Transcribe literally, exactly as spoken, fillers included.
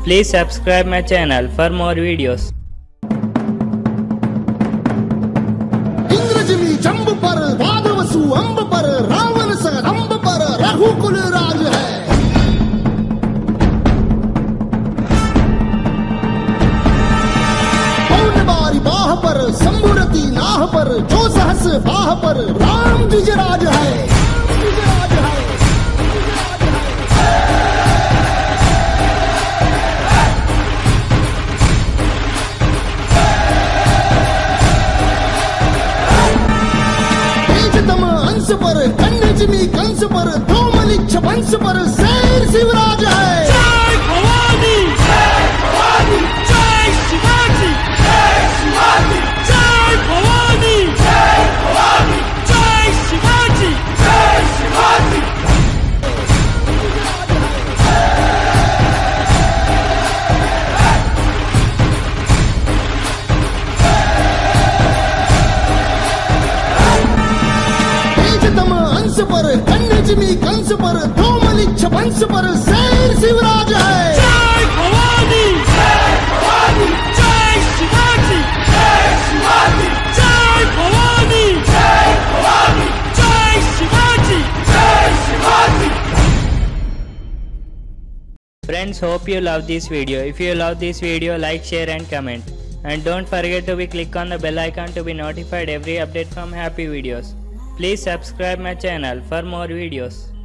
Please subscribe my channel for more videos. इंद्रजिमी जंब पर वादवसु अंब पर रावण सरंब पर रघुकुल राज है। पौन बारी बाह पर संबुरती नाह पर जो सहस बाह पर राम द्विजराज है। अंश पर कन्याजिमी कंस पर धूमलिच्छ वंश पर शेर शिवराज है। जय भवानी जय भवानी जय शिवाजी जय शिवाजी जय भवानी जय भवानी जय शिवाजी जय शिवाजी। अंश पर कन्याजिमी कंस पर धूमलिच्छ वंश पर शेर शिवराज है। जय भवानी जय भवानी जय शिवाजी जय शिवाजी जय भवानी जय भवानी जय शिवाजी जय Shivaji. Friends, hope you love this video. If you love this video, like, share and comment. And don't forget to be click on the bell icon to be notified every update from happy videos. Please subscribe my channel for more videos.